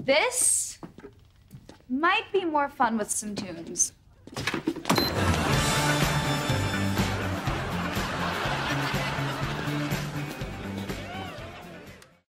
This might be more fun with some tunes.